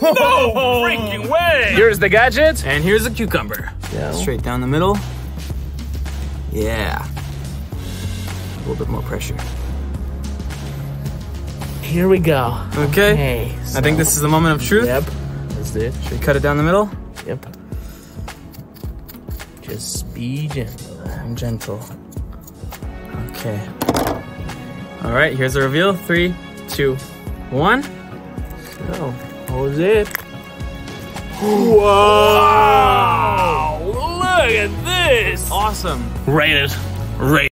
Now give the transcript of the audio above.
No freaking way! Here's the gadget. And here's a cucumber. Yeah. Straight down the middle. Yeah. A little bit more pressure. Here we go. Okay. I think this is the moment of truth. Yep. That's it. Should we cut it down the middle? Yep. Just be gentle. I'm gentle. Okay. All right, here's the reveal. 3, 2, 1. So, hold it. Whoa! Look at this. Awesome. Rate it. Rate